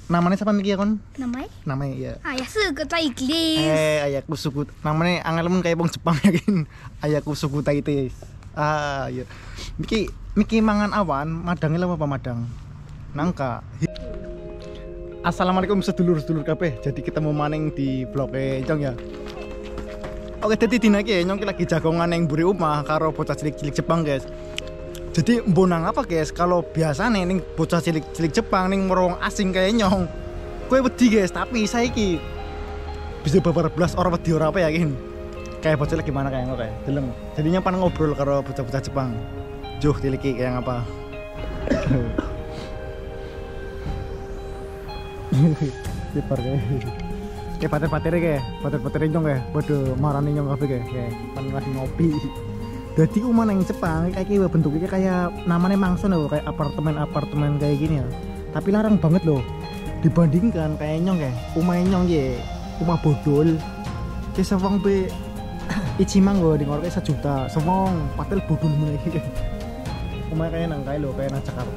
Namanya siapa Miki ya kon? 名前 Namanya ya. あ、安く大輝です。 Ayaku suku. Namanya angel mun kayak wong Jepang yakin. Ayaku suku Taites. Ya. Miki mangan awan, madangnya apa madang? Nangka. Assalamualaikum sedulur-sedulur kabeh. Jadi ketemu maning di vlog Encong ya. Oke, jadi dina iki Encong lagi jagongan yang mburi omah karo bocah cilik-cilik Jepang, guys. Jadi mbonang apa guys, kalau biasa nih bocah cilik-cilik Jepang nih merong asing kayak Nyong kue wedi guys, tapi saiki bisa beberapa belas orang wedi orang apa yakin kayak bocah lagi gimana kayak ngoke deleng jadinya pan ngobrol karo bocah-bocah Jepang juh tiliki kayak apa kipar kayak pater-pater kayak pater-pater Nyong kayak bodoh marane Nyong kafe kayak pan lagi ngopi. Jadi rumah yang Jepang kayak bentuknya kayak namanya mangson loh, kayak apartemen kayak gini ya. Tapi larang banget loh. Dibandingkan kayak Nyong ya, rumah Nyong ya, rumah bodol. Kayak sewang be Ichimang loh di ngorek 1 juta. Sewang patel bodol mulai. Rumah kayak nang kayak loh, kayak nang Jakarta.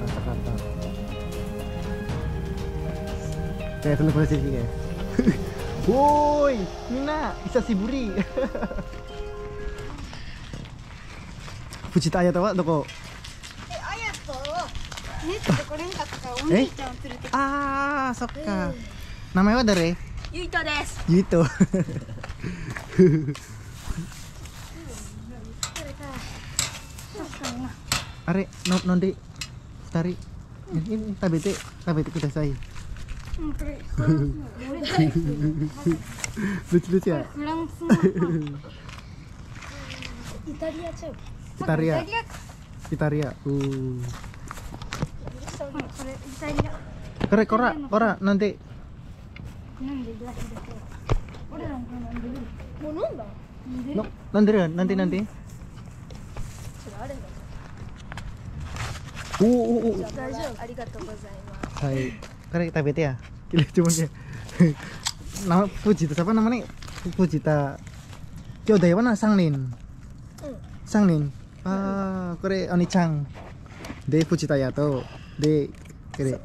Kayak telepon sih kayak. Woi, Mina, bisa siburi. Fujita Ayato wa doko? Ayato. Ah, sokka. Namanya wa dare? Yuito desu. Yuito. Are, nondi tari. Ini tabete kudasai. Lucu-lucu ya? Italia coba. Italia. Kore kora nanti. Nanti. Hai. Kore kita bete ya. Gila cuma ya. Nama Fujita siapa namanya? Fujita. Kyo dari mana Sangnin? Kore Oni-chan de Fujita Ayato de kere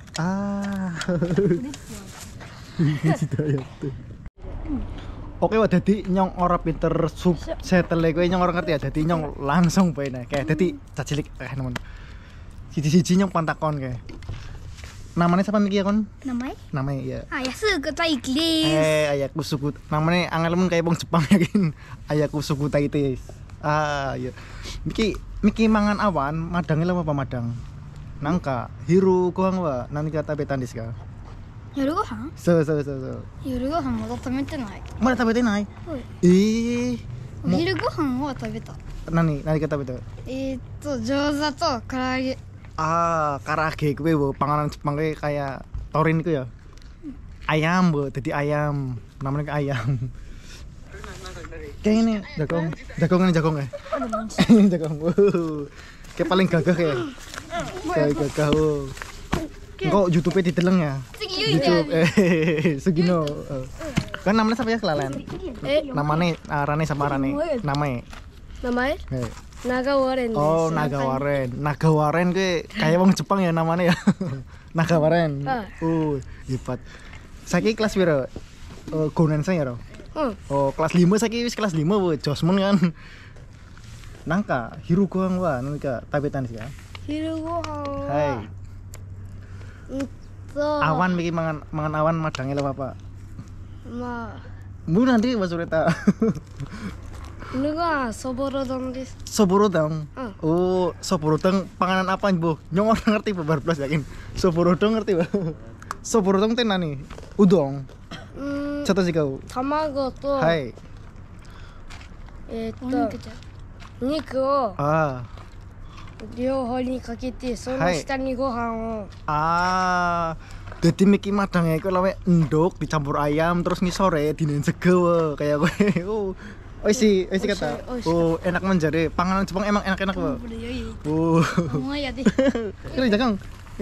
Fujita Ayato. Oke, wah dadi Nyong ora pinter subtitle kowe Nyong ora ngerti ya. Dadi Nyong langsung bae nek kayak dadi cacilik nemen. Siji-siji Nyong pantakon kayak. Namanya siapa Miki ya kon? Namanya ya. あ、安く大輝です。 Ayaku suku. Namanya angel mun kayak wong Jepang yakin. Ayaku suku Taites. Ya. Miki mangan awan, madangnya apa madang? Nangka, hiru gohang wa, nanti kata betanis ka. 夜ご飯？ そう。 夜ご飯まだ食べてない。 まだ食べてない? はい。 もうお昼ご飯は食べた。 何か食べた? 餃子と唐揚げ。 Karage kuwi wo, panganan Jepang kayak torin iku ya. Ayam, Bu, dadi ayam. Namanya ayam. Kayak ini jagung ya. Jagung. Kayak paling gagah ya. Kayak gagah. Kok YouTube-nya diteleng ya? YouTube Sugino. Kan namanya siapa ya kelalen? Namanya Rane sama Rane. Namanya? Nagawaren. Oh, Nagawaren kayak wong Jepang ya namanya ya. Nagawaren. Hebat. Saiki kelas piro? Gonen saya ya. Oh, kelas 5 saiki wis kelas 5 wo, Josmon kan. Nangka, hiru gohang wa, nangka tabetan sih ya. Hiru gohang. Hai. Awan Miki mangan awan madangnya lho apa? Bu nanti basureta. Ini ga soborodon desu. Soborodon. Oh, soborodon panganan apa Bu? Nyong ora ngerti babar plus yakin. Soborodon ngerti, Bu. Soborodon teh nani? Udon. Contoh sih kau. Tamago to. Hai. Niku o. Ryoho ni kakete, sono shita ni gohan o. Dadi Miki madangnya iku lawe endok dicampur ayam terus ngisore dinen sego kayak kowe. Oishi kata. Oh, enak menjadi. Panganan Jepang emang enak-enak, Bu. Oh ya deh. Kira jagang.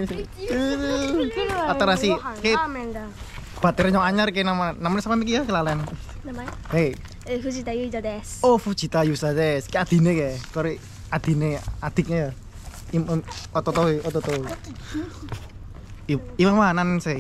Atarasi. Baterai Nyong anyar kayak namanya sama Miki ya kelalen. Namanya? Hei. Fujita Yusa desu. Oh, Fujita Yusa desu. Kayak adine kayak. Kore adiknya ya. Ototo. Imang manan sih.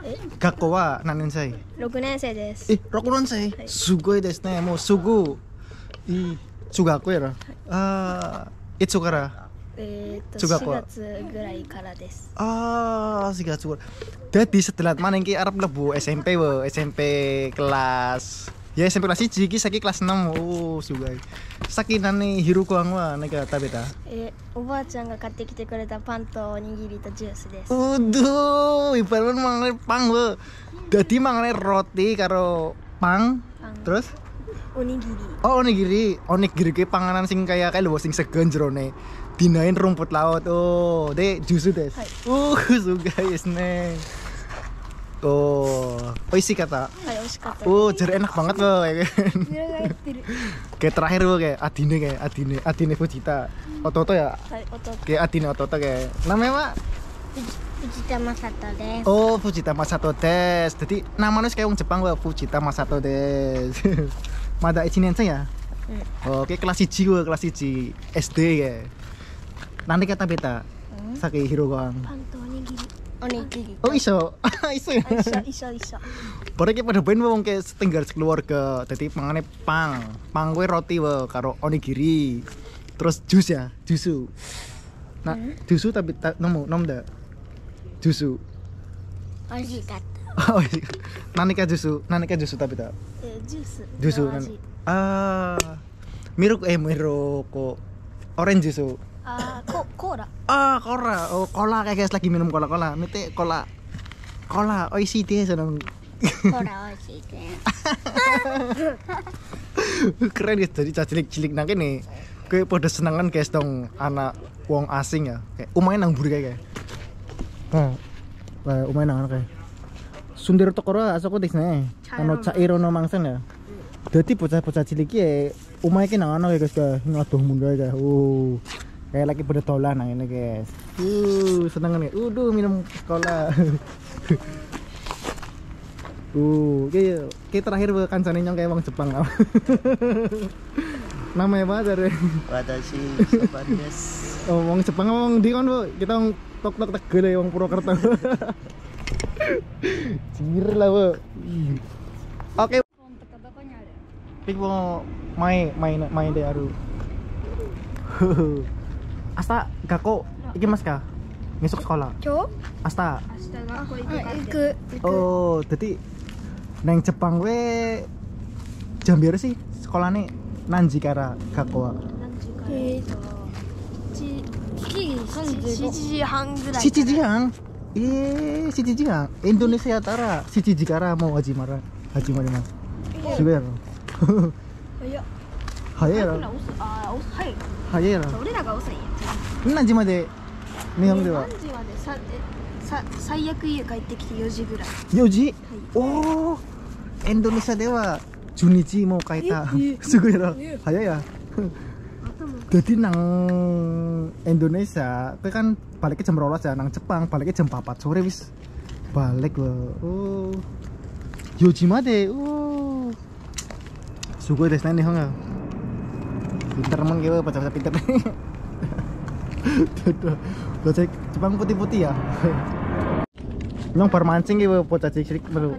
学校は何年生？ 6年生です。 6年生？すごいですね。もうすぐいい中学校やろ。いつから 4月ぐらいからです。 4 Gatsur. Jadi setelah mana ki arep mlebu SMP wo, SMP kelas. Ya SMP kelas 1 iki saiki kelas 6. Oh, sugoi. Sakinane Hiruko ang wa neka tabeta. おばあちゃんが買ってきてくれたパンとおにぎりとジュースです。 Uduh, ibarat mangane pang wo. Dadi mangane roti karo pang. Terus おにぎり。 oh onigiri. Onigiri ki panganan sing kayak lho sing segen jerone. Dinain rumput laut. Oh, de jusu des. Sugai desne. Oh, oishi kata. はい、美味しかったです。 Oh, jadi enak banget loh. 脂が入ってる。 Kayak terakhir loh kayak Adine Fujita. Ototo ya? はい、弟。 Kayak Adine Ototo kayak. Namanya Pak? 藤田正人です。 Oh, Fujita Masato des. Jadi namanya kayak orang Jepang loh, Fujita Masato des. Mada ichinensei ya? Oh, kayak kelas 1 loh, kelas 1 SD kayak. Nanti kata beta. Saki Hirogoang. パンとおにぎり。おにぎり。 Oh, iso. Iso ya? 一緒。 Padahal kita pada bain wong kayak setenggar sekeluarga. Jadi pangane pang gue roti wo karo onigiri. Terus jus ya, jusu. Nah, jusu tapi nemu dah. Jusu. 美味しかった。 Oh, nanika jusu tapi tak. ジュース。 Jusu の味。 Miru kok orange jusu. コーラ。 Cola. Oh, cola kayak guys lagi minum cola. Mite cola. Oishi deh seneng. コーラ美味しいです。 Keren guys, jadi cilik-cilik nang kene. Kayak pada senengan guys dong anak wong asing ya. Kayak umahe nang mburi kayak. Umahe nang kayak. Sundero tokoro asoko desne. Cairo no mangsen ya. Dadi bocah-bocah cilik ki umahe ki nang ana guys ngadoh mundur kayak. Kayak lagi pada dolan nang ini guys. Senengan nih. Minum cola. Kayak terakhir kancane nyong kayak wong Jepang. Namanya apa dari? Watashi Sopan desu. Oh, wong Jepang ngomong di kon, Bu. Kita wong tok-tok Tegal wong Purwokerto. Cingir lah, Bu. Oke. Pik mau main deh aru. Asta gakko iki Mas ka? Besok sekolah. 今日？ Asta. 行く。 Oh, jadi neng Jepang we jam biar sih sekolahnya Nanji kara gakko. 7時半ぐらい。 7 時半? 7 時半? Indonesiaやったら7時からもう始まります。すごいやろ。早いやろ。早いやろ。 俺らが遅いや。 何時まで日本では？ 何時まで最悪家帰ってきて4時ぐらい。 4時? Oh, Indonesiaでは12時もう帰った。すごいやろ。早いや。Jadi nang Indonesia, itu kan baliknya jam 12 ya, nang Jepang baliknya jam 4 sore wis balik loh. Oh, Yojimade, sugoi desu ne nihon. Pinter emang gitu, baca pinter. Baca Jepang putih-putih ya. Nyong bar mancing gitu, baca cilik baru.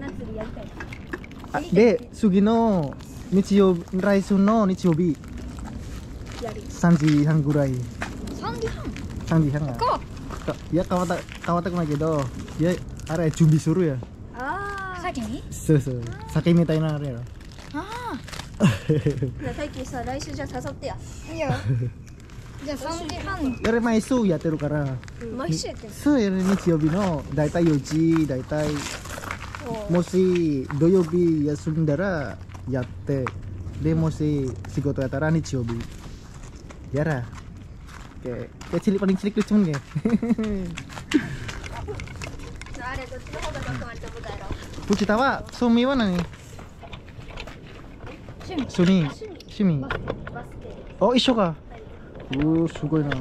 De, Sugino, Nichiyo, Raisu no Nichiyobi. 3時半ぐらい。 3時半。 3時半ya? Ya kawataけど、いやあれ準備するや。 先に？ そうそう。酒みたいなあれやろ。 最近さ、来週じゃあ誘ってや。いいよ。じゃあ3時半。 やれ毎週やってるから。 毎週やってる。 そうやる日曜日のだいたい4時だいたい。もし土曜日休んだらやって、でもし仕事やったら日曜日。Ya lah, kayak cilik paling cilik lucu nih. Fujita wa sumi wa nani? Sumi. Oh, isho ka. Sugoi na.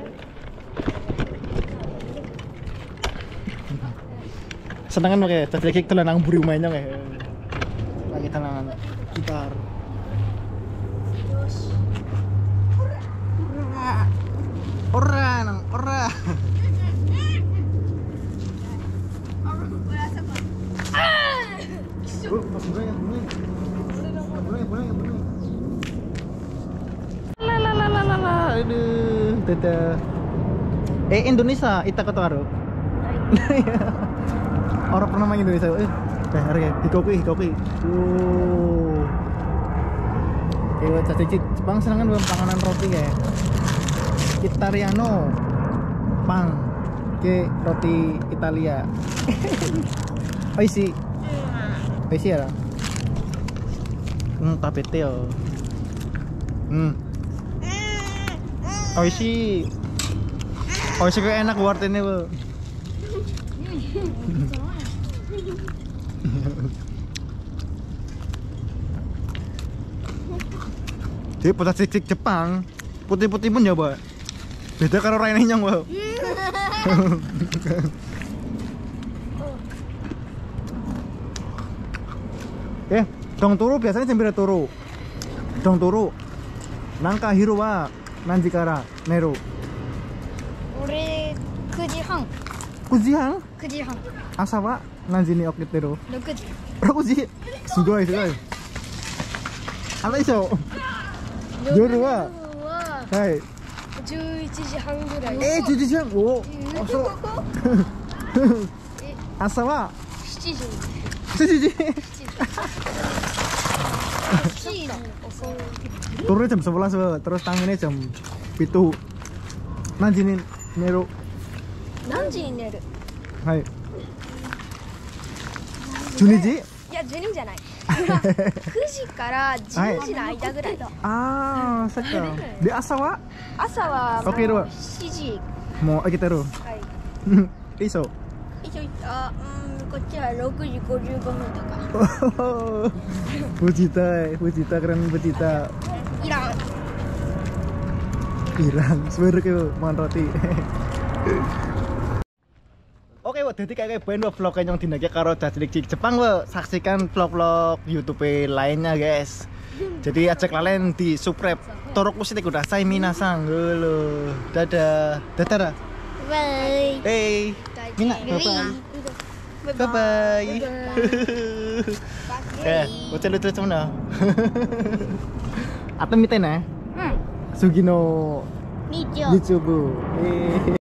Senangan pakai tadi kita nang buri mainnya kayak. Lagi tangan gitar. Ora. Aduh, dadah. Indonesia, ita kata karo. Orang pernah main Indonesia. Harga hikoki. Kayak caci Jepang senengan dengan panganan roti kayak Italiano, pang, ke roti Italia. Oishi ya. Tapete yo. Oishi kayak enak wartene bu. Jadi potat cicik Jepang putih-putih pun ya, Mbak. Beda karo raine nyong, Mbak. Dong turu biasanya jam berapa turu? Dong turu. Nangka hiro wa nanji kara neru. 俺9時半 9時半? 9時半 Asa wa nanji ni okiteru? 6時 6時? すごい。あらいしょ。夜ははい 11時半ぐらい 11時半お遅っ朝は 7時 7時turunnya jam 11 terus tangannya jam 7 nanti nih neru 何時に寝るはい12時いや12じゃない9時から10時の間ぐらいだ、 ああそっかで朝は朝は起きるわ 7時もう起きてるはいいいそう一応こっちは6時55分とか Bujita keren Bujita Irang sebenernya kayak makan roti. Oke, jadi kayak band vlog yang dinagi karo cilik Jepang, saksikan vlog-vlog YouTube lainnya, guys. Jadi ajak kalian di subscribe Toroku Shite Kudasai Minasang. Halo. Dadah. bye Hey. Mina, bye-bye. Lucu mana? Atau miten ya? Sugino Nichubu.